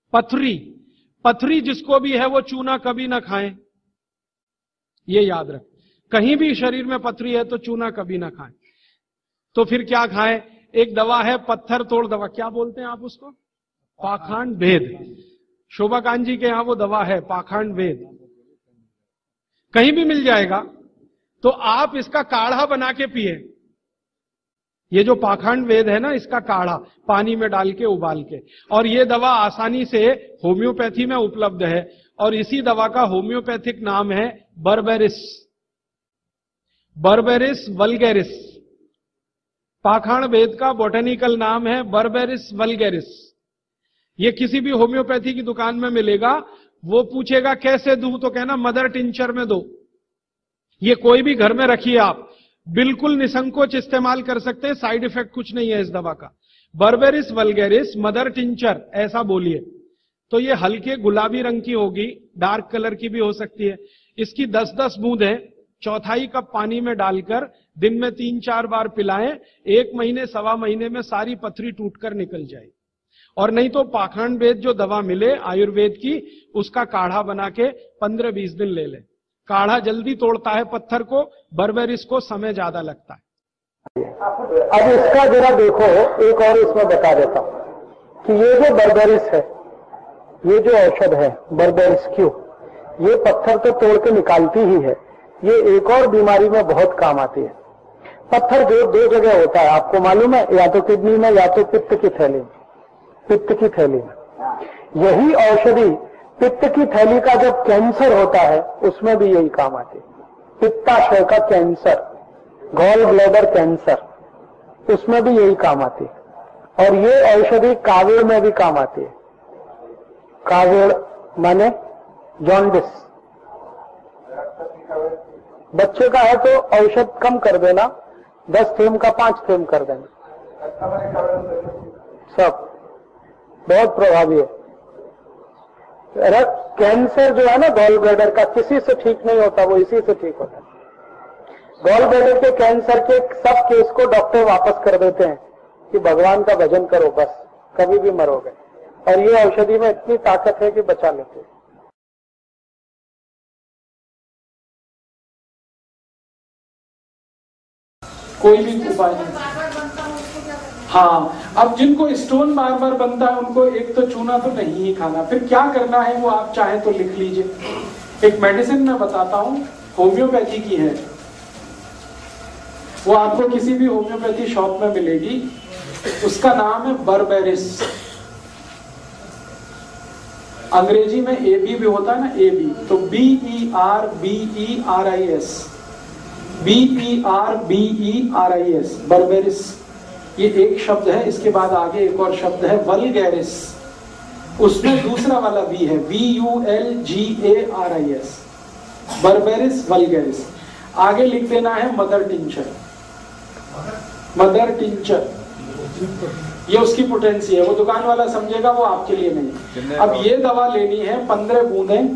पथरी, पथरी जिसको भी है वो चूना कभी ना खाएं, ये याद रख। कहीं भी शरीर में पथरी है तो चूना कभी ना खाएं। तो फिर क्या खाएं? एक दवा है पत्थर तोड़ दवा, क्या बोलते हैं आप उसको? पाखंड भेद। शोभाकांत जी के यहां वो दवा है पाखंड भेद, कहीं भी मिल जाएगा। तो आप इसका काढ़ा बना के पिए। ये जो पाखंड वेद है ना, इसका काढ़ा पानी में डाल के उबाल के, और ये दवा आसानी से होम्योपैथी में उपलब्ध है। और इसी दवा का होम्योपैथिक नाम है बर्बेरिस, बर्बेरिस वल्गैरिस। पाखंड वेद का बोटेनिकल नाम है बर्बेरिस वल्गैरिस। ये किसी भी होम्योपैथी की दुकान में मिलेगा। वो पूछेगा कैसे दूं, तो कहना मदर टिंचर में दो। ये कोई भी घर में रखिए आप, बिल्कुल निसंकोच इस्तेमाल कर सकते हैं, साइड इफेक्ट कुछ नहीं है इस दवा का। बर्बेरिस वल्गैरिस मदर टिंचर ऐसा बोलिए। तो ये हल्के गुलाबी रंग की होगी, डार्क कलर की भी हो सकती है। इसकी 10-10 बूंदें चौथाई कप पानी में डालकर दिन में 3-4 बार पिलाएं। 1 महीने 1.25 महीने में सारी पथरी टूटकर निकल जाए। और नहीं तो पाखंड वेद जो दवा मिले आयुर्वेद की, उसका काढ़ा बना के 15-20 दिन ले ले। काढ़ा जल्दी तोड़ता है पत्थर को, बर्बेरिस को समय ज्यादा लगता है। अब इसका जरा देखो, एक और इसमें बता देता हूं कि ये जो बर्बेरिस है, ये जो औषध है बर्बेरिस क्यों, ये पत्थर तो तोड़ के निकालती ही है, ये एक और बीमारी में बहुत काम आती है। पत्थर जो 2 जगह होता है आपको मालूम है, या तो किडनी में या तो पित्त की थैली में। पित्त की थैली में यही औषधि पित्त की थैली का जब कैंसर होता है उसमें भी यही काम आती है। पित्ताशय का कैंसर, गॉल ब्लैडर कैंसर, उसमें भी यही काम आती है। और ये औषधि कावीड़ में भी काम आती है। कावीड़ माने जॉन्डिस, बच्चे का है तो औषध कम कर देना, 10 थेम का 5 थेम कर देना, सब बहुत प्रभावी है। कैंसर जो है ना गॉल ब्लैडर का, किसी से ठीक नहीं होता, वो इसी से ठीक होता है। गॉल ब्लैडर के कैंसर के सब केस को डॉक्टर वापस कर देते हैं कि भगवान का भजन करो, बस कभी भी मरोगे। और ये औषधि में इतनी ताकत है कि बचा लेते हैं। कोई भी उपाय नहीं। हाँ, अब जिनको स्टोन बार बार बनता है उनको एक तो चूना तो नहीं ही खाना। फिर क्या करना है वो आप चाहें तो लिख लीजिए। एक मेडिसिन मैं बताता हूं, होम्योपैथी की है, वो आपको किसी भी होम्योपैथी शॉप में मिलेगी। उसका नाम है बर्बेरिस। अंग्रेजी में AB भी होता है ना, AB, तो BERBERIS, बर्बेरिस। ये एक शब्द है। इसके बाद आगे एक और शब्द है वल्गैरिस, उसमें दूसरा वाला V है, VULGARIS, बर्बेरिस वल्गैरिस। आगे लिख देना है मदर टिंचर, मदर टिंचर। ये उसकी पोटेंसी है, वो दुकान वाला समझेगा, वो आपके लिए नहीं। अब ये दवा लेनी है 15 बूंदें,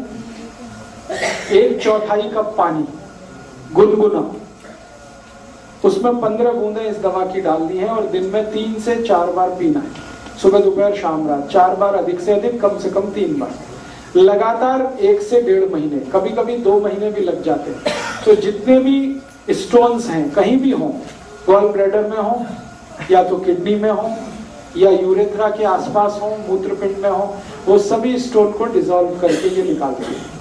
1/4 कप पानी गुनगुना, उसमें 15 बूंदें इस दवा की डालनी है और दिन में 3 से 4 बार पीना है, सुबह दोपहर शाम रात, 4 बार, अधिक से अधिक, कम से कम 3 बार, लगातार 1 से 1.5 महीने, कभी कभी 2 महीने भी लग जाते हैं। तो जितने भी स्टोन्स हैं कहीं भी हों, गॉल ब्लैडर में हो या तो किडनी में हो या यूरेथ्रा के आसपास हो, मूत्रपिंड में हो, वो सभी स्टोन को डिसॉल्व करके ये निकालते हैं।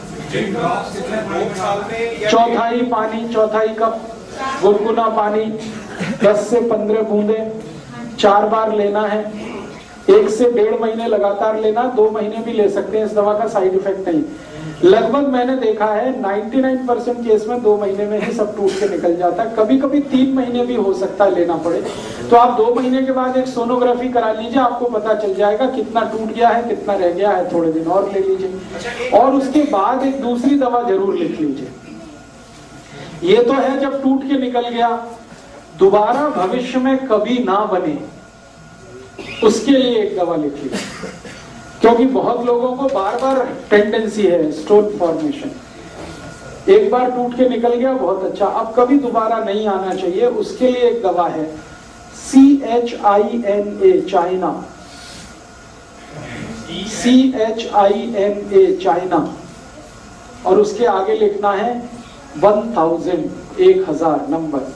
1/4 पानी, 1/4 कप गुनगुना पानी, 10 से 15 बूंदे, 4 बार लेना है, 1 से 1.5 महीने लगातार लेना, 2 महीने भी ले सकते हैं। इस दवा का साइड इफेक्ट नहीं। लगभग मैंने देखा है 99% केस में 2 महीने में ही सब टूट के निकल जाता है। कभी कभी 3 महीने भी हो सकता है लेना पड़े। तो आप 2 महीने के बाद एक सोनोग्राफी करा लीजिए, आपको पता चल जाएगा कितना टूट गया है, कितना रह गया है। थोड़े दिन और ले लीजिए और उसके बाद एक दूसरी दवा जरूर लिख लीजिए। ये तो है जब टूट के निकल गया, दोबारा भविष्य में कभी ना बने, उसके लिए एक दवा लिख लीजिए। क्योंकि बहुत लोगों को बार बार टेंडेंसी है स्टोन फॉर्मेशन, एक बार टूट के निकल गया बहुत अच्छा, अब कभी दोबारा नहीं आना चाहिए। उसके लिए एक दवा है CHINA, CHINA, चाइना, और उसके आगे लिखना है 1000, 1000 नंबर।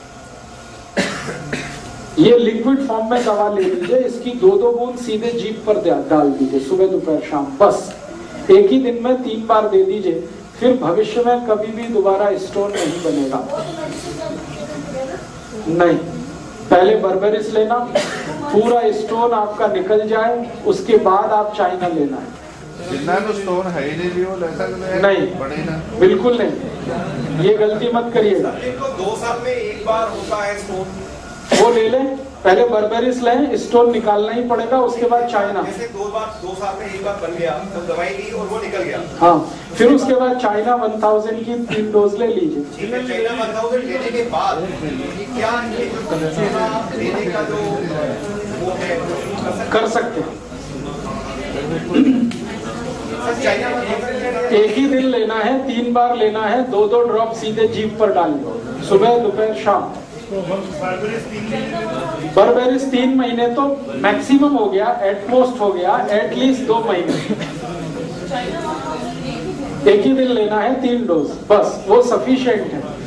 ये लिक्विड फॉर्म में दवा ले लीजिए, इसकी 2-2 बूंद सीधे जीभ पर डाल दीजिए, सुबह दोपहर शाम, बस एक ही दिन में 3 बार दे दीजिए। फिर भविष्य में कभी भी दोबारा स्टोन नहीं बनेगा। नहीं, पहले बर्बेरिस लेना, पूरा स्टोन आपका निकल जाए, उसके बाद आप चाइना लेना है। जितना तो स्टोन है ही नहीं, वो नहीं, बिल्कुल नहीं, ये गलती मत करिएगा। 2 साल में एक बार होता है स्टोन, वो ले लें, पहले बर्बेरिस लें, स्टोन निकालना ही पड़ेगा, उसके बाद चाइना। जैसे 2 साल में एक बार बन गया तो दवाई ली और वो निकल गया, हाँ, फिर उसके बाद चाइना 1000 की 3 डोज ले लीजिए। चाइना 1000 लेने के बाद क्या लेने का जो वो है कर सकते हैं। चाइना एक ही दिन लेना है, 3 बार लेना है, 2-2 ड्रॉप सीधे जीभ पर डालिए, सुबह दोपहर शाम। बर्बेरिस 3 महीने तो मैक्सिमम हो गया, एटमोस्ट हो गया, एटलीस्ट 2 महीने। एक ही दिन लेना है, 3 डोज, बस वो सफिशिएंट है।